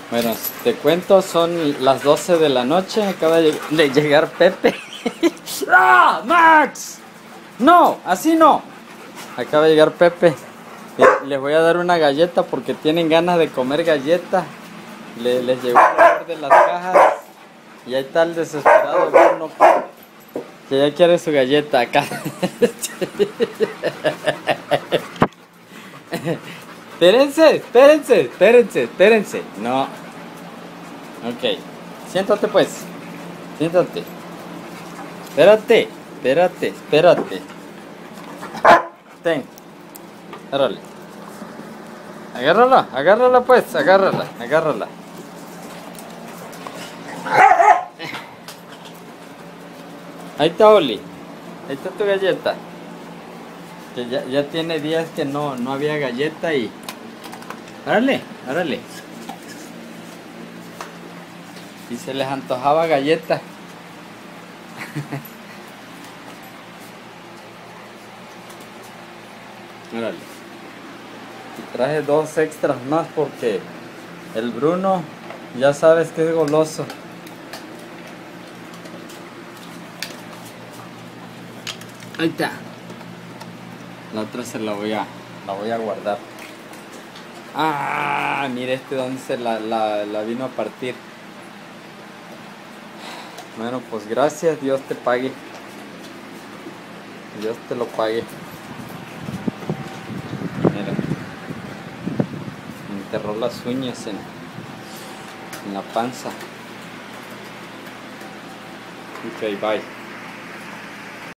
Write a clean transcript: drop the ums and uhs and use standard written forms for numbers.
Bueno, te cuento, son las 12 de la noche, acaba de llegar Pepe. ¡Ah, Max! No, así no. Acaba de llegar Pepe. Les voy a dar una galleta porque tienen ganas de comer galleta. Les llegó el olor de las cajas. Y ahí está el desesperado Bruno que ya quiere su galleta acá. Espérense. No. Ok. Siéntate pues. Siéntate. Espérate. Ten. Agárrale. Agárrala pues, agárrala. Ahí está Oli. Ahí está tu galleta. Que ya tiene días que no había galleta y... Árale. Y se les antojaba galleta. Órale. Y traje 2 extras más porque el Bruno ya sabes que es goloso. Ahí está. La otra se la voy a guardar. Ah, mire este donde se la vino a partir. Bueno, pues gracias, Dios te pague. Dios te lo pague. Mira. Me enterró las uñas en la panza. Ok, bye.